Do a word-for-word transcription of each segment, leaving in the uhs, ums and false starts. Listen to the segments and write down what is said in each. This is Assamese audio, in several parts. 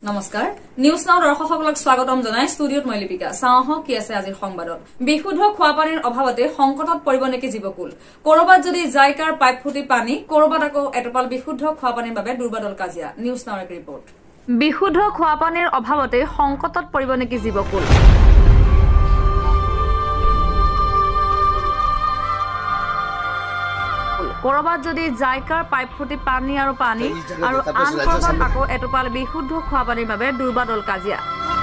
নমস্কাৰ নিউজ নাও দৰ্শকসকলক স্বাগতম জনাই ষ্টুডিঅত মই লিপিকা চাওহ কি আছে আজিৰ সংবাদত বিশুদ্ধ খোৱা পানীৰ অভাৱতে সংকটত পৰিব নেকি জীৱকুল কৰবাত যদি জায়কাৰ পাইপ ফুটি পানী কৰবাত আকৌ এটপাল বিশুদ্ধ খোৱা পানীৰ বাবে দুৰ্বাদল কাজিয়া নিউজ নাওৰ এক ৰিপৰ্ট বিশুদ্ধ খোৱা পানীৰ অভাৱতে সংকটত পৰিব নেকি জীৱকুল কৰবাত যদি জায়কাৰ পাইপ ফুটি পানী আৰু পানী আৰু আন কৰবাত আকৌ এটপাল বিশুদ্ধ খোৱা পানীৰ বাবে দুৰ্বাদল কাজিয়া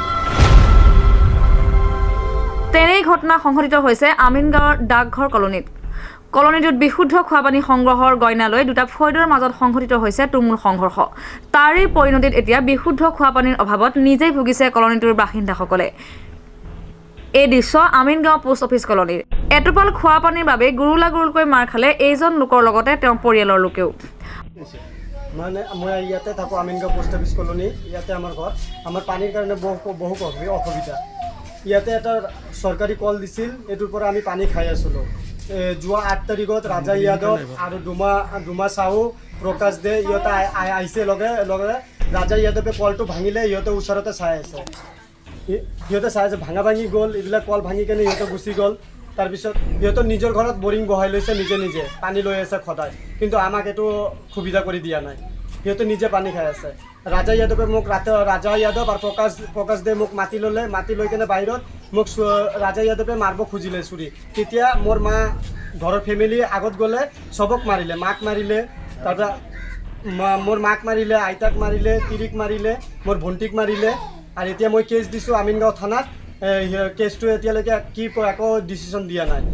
তেনে ঘটনা সংঘটিত হৈছে আমিনগাঁৱৰ ডাকঘৰ কলনীত কলনীটোত বিশুদ্ধ খোৱা পানী সংগ্ৰহৰ গইনালৈ দুটা ফৈদৰ মাজত সংঘটিত হৈছে তুমুল সংঘৰ্ষ তাৰে পৰিণতিত এতিয়া বিশুদ্ধ খোৱা পানীৰ অভাৱত নিজেই ভুগিছে কলনীটোৰ বাসিন্দাসকলে এই দৃশ্য আমিনগাঁও পোষ্ট অফিচ কলনীৰ এটপাল খোৱা পানীৰ বাবে গুৰুলা গুৰুলকৈ মাৰ খালে এইজন লোকৰ লগতে তেওঁৰ পৰিয়ালৰ লোকেও মানে মই ইয়াতে থাকোঁ আমিনগাঁও পোষ্ট অফিচ কলনী ইয়াতে আমাৰ ঘৰ আমাৰ পানীৰ কাৰণে বহু বহু অসুবিধা ইয়াতে এটা চৰকাৰী কল দিছিল এইটোৰ পৰা আমি পানী খাই আছিলোঁ যোৱা আঠ তাৰিখত ৰাজা ইয়াদৱ আৰু ডুমা ডুমা চাহু প্ৰকাশ দে ইহঁতে আহিছে লগে লগে ৰাজা ইয়াদৱে কলটো ভাঙিলে ইহঁতে ওচৰতে চাই আছে সিহঁতে চাই আছে ভাঙা ভাঙি গ'ল এইবিলাক কল ভাঙি কেনে ইহঁতে গুচি গ'ল তাৰপিছত সিহঁতৰ নিজৰ ঘৰত বৰিং বহাই লৈছে নিজে নিজে পানী লৈ আছে সদায় কিন্তু আমাক এইটো সুবিধা কৰি দিয়া নাই সিহঁতে নিজে পানী খাই আছে ৰাজা ইয়াদৱে মোক ৰাতে ৰাজা ইয়াদৱ আৰু প্ৰকাশ প্ৰকাশ দে মোক মাতি ল'লে মাতি লৈ কেনে বাহিৰত মোক ৰাজা ইয়াদৱে মাৰিব খুজিলে চুৰি তেতিয়া মোৰ মা ঘৰৰ ফেমিলি আগত গ'লে চবক মাৰিলে মাক মাৰিলে তাৰপৰা মোৰ মাক মাৰিলে আইতাক মাৰিলে তিৰিক মাৰিলে মোৰ ভণ্টিক মাৰিলে আৰু এতিয়া মই কেছ দিছোঁ আমিনগাঁও থানাত কেছটো এতিয়ালৈকে কি একো ডিচিশ্যন দিয়া নাই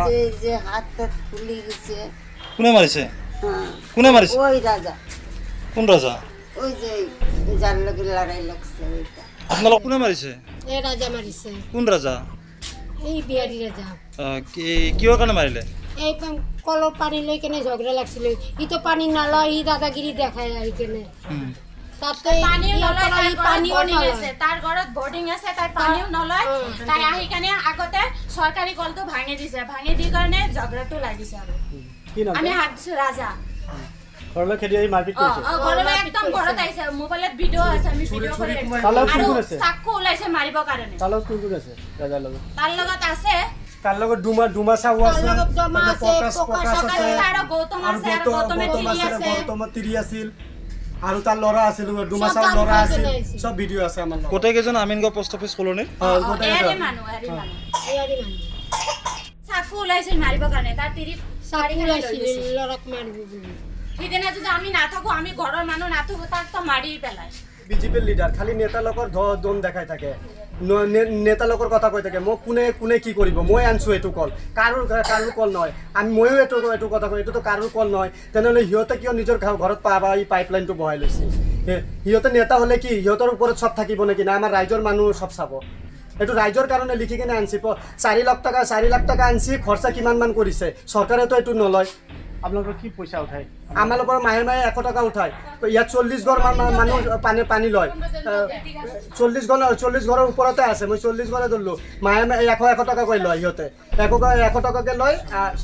কোনে মাৰিছে কোনে মাৰিছে ওই ৰাজা কোন ৰাজা ওই যে যার লগে লড়াই লাগছে ওইটা আপোনালোক কোনে মাৰিছে এই ৰাজা মাৰিছে কোন ৰাজা এই বিহাৰী ৰাজা কি কিহৰ কাৰণে মাৰিলে এই কলৰ পানী লৈ কেনে ঝগড়া লাগছিল ই তো পানী নালয় ই দাদাগিৰি দেখায় আহি কেনে তাতে পানীও নলয় পানীও নিলেছে তাৰ ঘৰত বোৰ্ডিং আছে তাই পানীও নলয় তাই আহি কেনে আগতে সরকারি কলটো ভাঙি দিছে ভাঙি দি কাৰণে ঝগড়াটো লাগিছে আৰু আমি হাতছো ৰাজা ঘৰলৈ খেদি আহি মাৰপিট কৰিছে অ ঘৰলৈ একদম ঘৰত আহিছে মোবাইলত ভিডিও আছে আমি ভিডিও কৰি আৰু চাকু ওলাইছে মাৰিব কাৰণে তাৰ লগত কোন কোন আছে ৰাজাৰ লগত তাৰ লগত আছে তাৰ লগত ডুমা ডুমা চাও আছে প্ৰকাশ প্ৰকাশ আছে আৰু গৌতম আছে আৰু গৌতমে তিৰি আছে গৌতম তিৰি আছিল আৰু তাৰ ল'ৰা আছিল ডুমা চাও ল'ৰা আছিল সব ভিডিও আছে আমাৰ লগত কোটে কেজন আমিনগাঁও পোষ্ট অফিচ কলনী কোটে এৰি মানুহ এৰি মানুহ এৰি মানুহ চাকু ওলাইছে মাৰিব কাৰণে তাৰ তিৰি চাকু ওলাইছিল লৰক মাৰিব বুলি ইদিনা যদি আমি না থাকো আমি ঘৰৰ মানুহ না থাকো তাক তো মাৰি পেলাই বিজেপিৰ লিডাৰ খালি নেতা লোকৰ দম দেখাই থাকে নেতা লোকৰ কথা কৈ থাকে মোক কোনে কোনে কি কৰিব মই আনছো এইটো কল কাৰো কাৰো কল নহয় আমি ময়ো এইটো এইটো কথা কওঁ এইটোতো কাৰো কল নহয় তেনেহ'লে সিহঁতে কিয় নিজৰ ঘৰত পাবা এই পাইপলাইনটো বহাই লৈছে সিহঁতে নেতা হ'লে কি সিহঁতৰ ওপৰত চব থাকিব নেকি না আমাৰ ৰাইজৰ মানুহ চব চাব এইটো ৰাইজৰ কাৰণে লিখি কেনে আনছি চাৰি লাখ টকা চাৰি লাখ টকা আনছি খৰচা কিমান মান কৰিছে চৰকাৰেতো এইটো নলয় আপোনালোকৰ কি পইচা উঠাই আমালোকৰ মাহে মাহে এশ টকা উঠায় ইয়াত চল্লিছ ঘৰ মানুহ পানী পানী লয় চল্লিছ ঘৰ চল্লিছ ঘৰৰ ওপৰতে আছে মই চল্লিছ ঘৰে ধৰিলোঁ মাহে মাহে এশ এশ টকাকৈ লয় সিহঁতে এশ এশ টকাকৈ লয়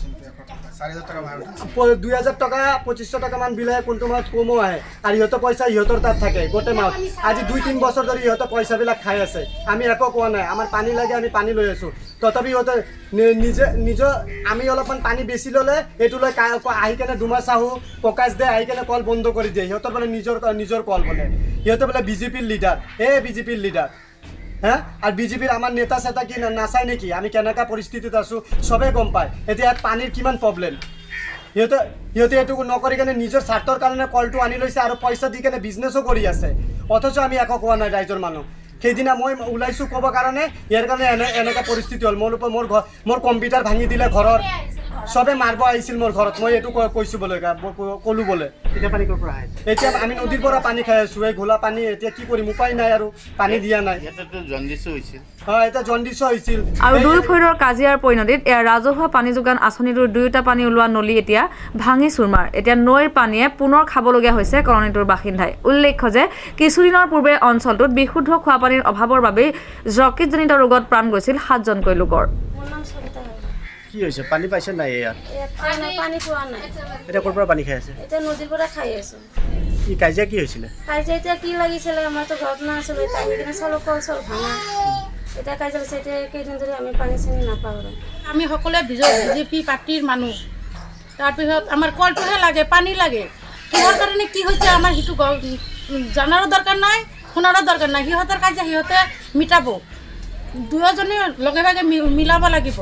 দুই হাজাৰ টকা পঁচিছশ টকামান বিল আহে কোনটো মাহত কমো আহে আৰু সিহঁতৰ পইচা সিহঁতৰ তাত থাকে গোটেই মাহত আজি দুই তিনি বছৰ ধৰি সিহঁতে পইচাবিলাক খাই আছে আমি একো কোৱা নাই আমাৰ পানী লাগে আমি পানী লৈ আছোঁ তথাপি সিহঁতে নিজে নিজৰ আমি অলপমান পানী বেছি ল'লে এইটো লৈ আহি কেনে ডুমা চাহু প্ৰকাশ দে আহি কেনে কল বন্ধ কৰি দিয়ে সিহঁতৰ বোলে নিজৰ নিজৰ কল বোলে সিহঁতে বোলে বিজেপিৰ লিডাৰ এই বিজেপিৰ লিডাৰ হ্যাঁ আর বিজেপির আমার নেতা সেটা কি নাচায় নেকি আমি কেনেকা পরিস্থিতিত আছো সবে গম পায় এতিয়া ইয়াত পানীৰ কিমান প্ৰব্লেম সিহঁতে সিহঁতে এইটো নকৰি কেনে নিজৰ স্বাৰ্থৰ কাৰণে কলটো আনি লৈছে আৰু পইচা দি কেনে বিজনেছো কৰি আছে অথচ আমি একো কোৱা নাই ৰাইজৰ মানুহ সেইদিনা মই ওলাইছোঁ ক'ব কাৰণে ইয়াৰ কাৰণে এনে এনেকুৱা পৰিস্থিতি হ'ল মোৰ মোৰ ঘৰ মোৰ কম্পিউটাৰ ভাঙি দিলে ঘৰৰ সবে মাৰিব আহিছিল মোৰ ঘৰত মই এইটো কৈছোঁ বোলে ক'লোঁ বোলে এতিয়া পানী ক'ৰ পৰা আহে এতিয়া আমি নদীৰ পৰা পানী খাই আছোঁ এই ঘোলা পানী এতিয়া কি কৰিম উপায় নাই আৰু পানী দিয়া নাই হয় এটা জণ্ডিছো হৈছিল আৰু দুই ফৈৰৰ কাজিয়াৰ পৰিণতিত এয়া ৰাজহুৱা পানী যোগান আঁচনিটোৰ দুয়োটা পানী ওলোৱা নলী এতিয়া ভাঙি চুৰমাৰ এতিয়া নৈৰ পানীয়ে পুনৰ খাবলগীয়া হৈছে কলনীটোৰ বাসিন্দাই উল্লেখ্য যে কিছুদিনৰ পূৰ্বে অঞ্চলটোত বিশুদ্ধ খোৱা পানীৰ অভাৱৰ বাবেই যকৃতজনিত ৰোগত প্ৰাণ গৈছিল সাতজনকৈ লোকৰ কি হৈছে পানী পাইছে নাই ইয়াত পানী পোৱা নাই এতিয়া ক'ৰ পৰা পানী খাই আছে এতিয়া নদীৰ পৰা খাই আছো কি কাজিয়া কি হৈছিলে কাজিয়া এতিয়া কি লাগিছিলে আমাৰতো ঘৰত নাছিলোঁ এতিয়া আহি কিনে চলো কল চল ভাঙা এতিয়া কাজিয়া লাগিছে এতিয়া কেইদিন ধৰি আমি পানী চানী নাপাওঁ আৰু আমি সকলোৱে বিজেপি পাৰ্টিৰ মানুহ তাৰপিছত আমাৰ কলটোহে লাগে পানী লাগে কিহৰ কাৰণে কি হৈছে আমাৰ সেইটো জানাৰো দৰকাৰ নাই শুনাৰো দৰকাৰ নাই সিহঁতৰ কাজিয়া সিহঁতে মিটাব দুয়োজনে লগে ভাগে মিলাব লাগিব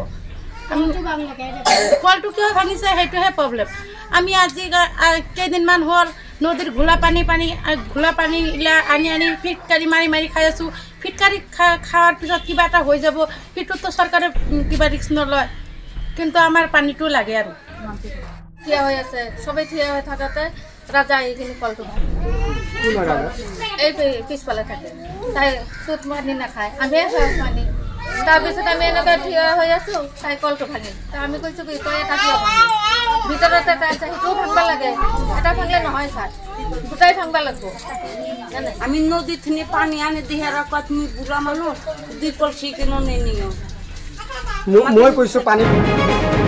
কলটো কিয় ভাঙিছে সেইটোহে প্ৰব্লেম আমি আজি কেইদিনমান হ'ল নদীৰ ঘোলা পানী পানী ঘোলা পানী আনি আনি ফিটকাৰি মাৰি মাৰি খাই আছোঁ ফিটকাৰি খোৱাৰ পিছত কিবা এটা হৈ যাব সেইটোতো চৰকাৰে কিবা ৰিস্ক নলয় কিন্তু আমাৰ পানীটো লাগে আৰু থিয় হৈ আছে চবেই থিয় হৈ থাকোঁতে ৰাজা আহি কিনে কলটো এই পিছফালে থাকে তাই চুট পানী নাখায় আমিহে খাওঁ পানী তাৰপিছত আমি এনেকৈ থিয় হৈ আছোঁ তাই কলটো ভাঙি তা আমি কৈছোঁ কি তই এটা কিয় ভাঙি ভিতৰতে এটা আছে সেইটোও ভাঙিব লাগে এটা ভাঙিলে নহয় ছাৰ দুটাই ভাঙিব লাগিব আমি নদীখিনি পানী আনি দিয়ে ৰাখোঁ তুমি বুঢ়া মানুহ দুই কলচি কিনো নিনিও মই কৈছোঁ পানী